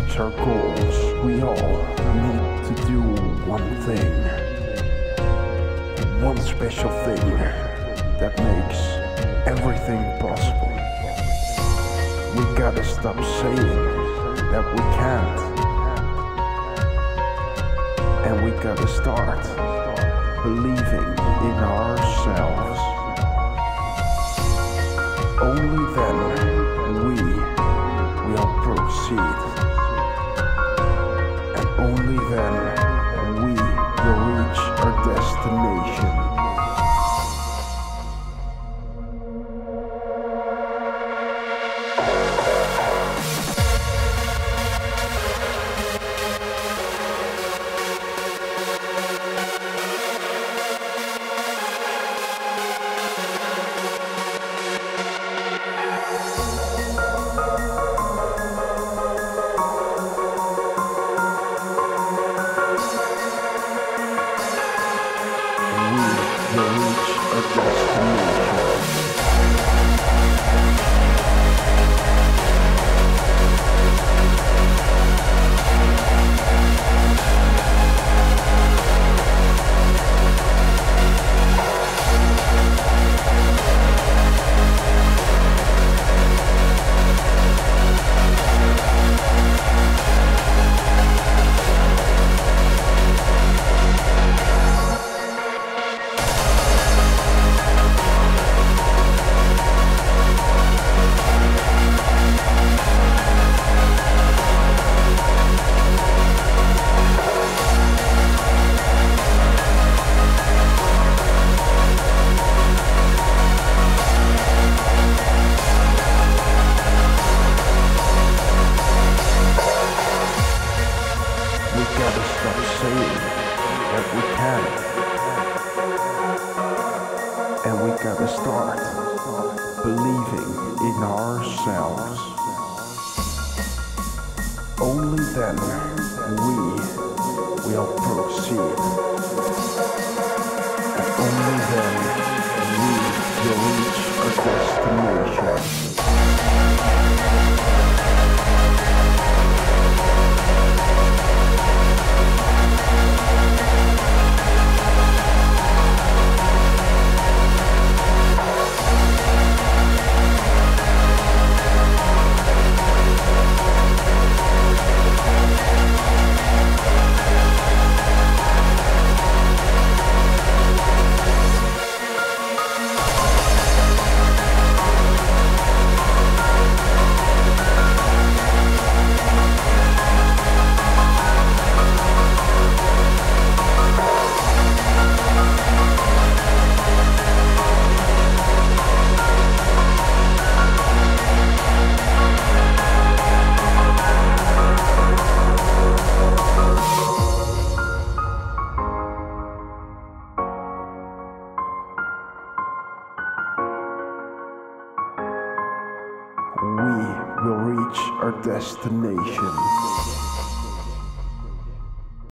reach our goals, we all need to do one thing. One special thing that makes everything possible. We gotta stop saying that we can't. And we gotta start believing in ourselves. Only then we will proceed. And only then we will reach our destination. And we gotta start believing in ourselves. Only then we will proceed. And only then we will reach our destination. We will reach our destination.